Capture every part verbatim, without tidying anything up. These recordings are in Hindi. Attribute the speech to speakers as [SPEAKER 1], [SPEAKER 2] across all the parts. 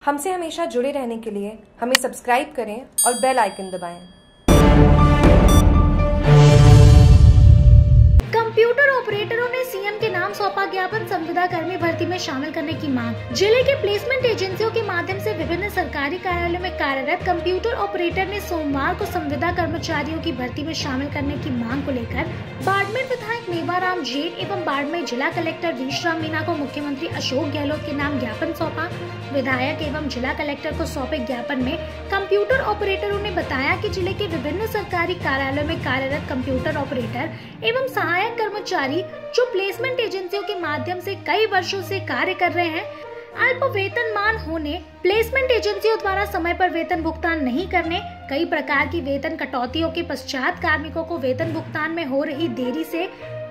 [SPEAKER 1] हमसे हमेशा जुड़े रहने के लिए हमें सब्सक्राइब करें और बेल आइकन दबाएं।
[SPEAKER 2] कंप्यूटर ऑपरेटरों ने सीएम के नाम सौंपा ज्ञापन, संविदा कर्मी भर्ती में शामिल करने की मांग। जिले के प्लेसमेंट एजेंसियों के माध्यम से विभिन्न सरकारी कार्यालयों में कार्यरत कंप्यूटर ऑपरेटर ने सोमवार को संविदा कर्मचारियों की भर्ती में शामिल करने की मांग को लेकर बाड़मेर विधायक मेवाराम जेन एवं बाड़मेर जिला कलेक्टर विश्राम मीणा को मुख्यमंत्री अशोक गहलोत के नाम ज्ञापन सौंपा। विधायक एवं जिला कलेक्टर को सौंपे ज्ञापन में कंप्यूटर ऑपरेटरों ने बताया कि जिले के विभिन्न सरकारी कार्यालयों में कार्यरत कंप्यूटर ऑपरेटर एवं सहायक कर्मचारी जो प्लेसमेंट एजेंसियों के माध्यम से कई वर्षों से कार्य कर रहे हैं, अल्प वेतनमान होने, प्लेसमेंट एजेंसियों द्वारा समय पर वेतन भुगतान नहीं करने, कई प्रकार की वेतन कटौतियों के पश्चात कार्मिकों को वेतन भुगतान में हो रही देरी से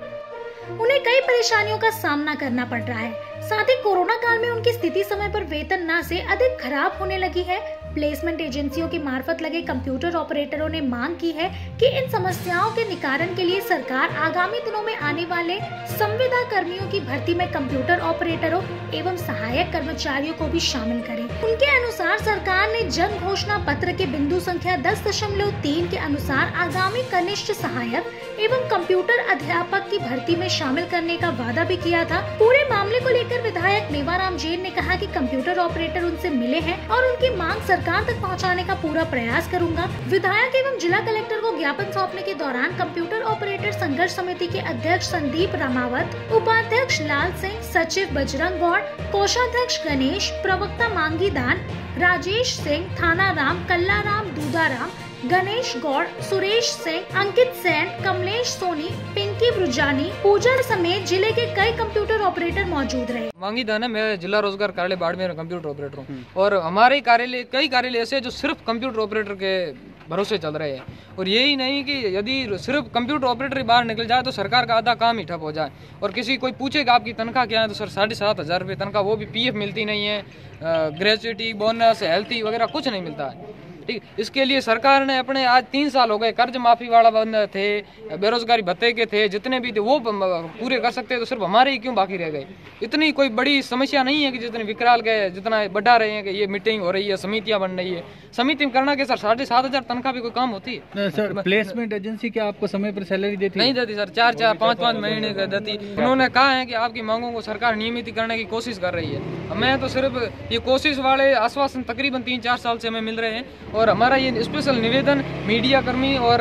[SPEAKER 2] उन्हें कई परेशानियों का सामना करना पड़ रहा है। साथ ही कोरोना काल में उनकी स्थिति समय पर वेतन न से अधिक खराब होने लगी है। प्लेसमेंट एजेंसियों की मार्फत लगे कंप्यूटर ऑपरेटरों ने मांग की है कि इन समस्याओं के निवारण के लिए सरकार आगामी दिनों में आने वाले संविदा कर्मियों की भर्ती में कंप्यूटर ऑपरेटरों एवं सहायक कर्मचारियों को भी शामिल करे। उनके अनुसार सरकार ने जन घोषणा पत्र के बिंदु संख्या दस दशमलव तीन के अनुसार आगामी कनिष्ठ सहायक एवं कंप्यूटर अध्यापक की भर्ती में शामिल करने का वादा भी किया था। पूरे मामले को लेकर विधायक मेवाराम जेन ने कहा कि कंप्यूटर ऑपरेटर उनसे मिले हैं और उनकी मांग सरकार तक पहुंचाने का पूरा प्रयास करूंगा। विधायक एवं जिला कलेक्टर को ज्ञापन सौंपने के दौरान कंप्यूटर ऑपरेटर संघर्ष समिति के अध्यक्ष संदीप रामावत, उपाध्यक्ष लाल सिंह, सचिव बजरंग गौड़, कोषाध्यक्ष गणेश, प्रवक्ता मांगी दान, राजेश सिंह, थाना राम, कल्ला राम, दूधा राम, गणेश गौड़, सुरेश सिंह, अंकित सेन, कमलेश सोनी, पिंकी ब्रुजानी, पूजा समेत जिले के कई कंप्यूटर ऑपरेटर मौजूद रहे।
[SPEAKER 3] मांगी दान है, मैं जिला रोजगार कार्यालय बाड़मेर में कंप्यूटर ऑपरेटर हूँ और हमारे कार्यालय कई कार्यालय ऐसे जो सिर्फ कंप्यूटर ऑपरेटर के भरोसे चल रहे हैं। और यही नहीं कि यदि सिर्फ कंप्यूटर ऑपरेटर बाहर निकल जाए तो सरकार का आधा काम ही ठप हो जाए। और किसी कोई पूछेगा आपकी तनख्वाह क्या है तो सर साढ़े सात हजार रुपये तनख्वाह, वो भी पीएफ मिलती नहीं है, ग्रेजुएटी, बोनस, हेल्थी वगैरह कुछ नहीं मिलता है। ठीक, इसके लिए सरकार ने अपने आज तीन साल हो गए, कर्ज माफी वाला बंद थे, बेरोजगारी भत्ते के थे, जितने भी थे वो पूरे कर सकते तो सिर्फ हमारे ही क्यों बाकी रह गए। इतनी कोई बड़ी समस्या नहीं है कि जितने विकराल के जितना बढ़ा रहे हैं कि ये मीटिंग हो रही है, समितियां बन रही है। समिति में करना के सर साढ़े सात हजार तनख्वाह भी कोई काम होती है?
[SPEAKER 4] सर प्लेसमेंट एजेंसी क्या आपको समय पर सैलरी देती?
[SPEAKER 3] नहीं देती सर, चार चार पाँच पाँच महीने का देती। उन्होंने कहा है कि आपकी मांगों को सरकार नियमित करने की कोशिश कर रही है। मैं तो सिर्फ ये कोशिश वाले आश्वासन तकरीबन तीन चार साल से हमें मिल रहे हैं और हमारा ये स्पेशल निवेदन मीडिया कर्मी और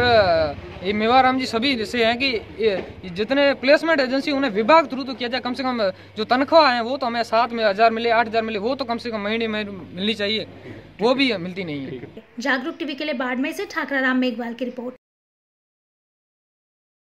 [SPEAKER 3] ये मेवाराम जी सभी जैसे हैं कि जितने प्लेसमेंट एजेंसी उन्हें विभाग थ्रू तो किया जाए। कम से कम जो तनख्वाह है वो तो हमें सात में हजार मिले, आठ हजार मिले, वो तो कम से कम महीने में मिलनी चाहिए, वो भी मिलती नहीं है।
[SPEAKER 2] जागरूक टीवी के लिए बाड़मेर से ठाकरा राम मेघवाल की रिपोर्ट।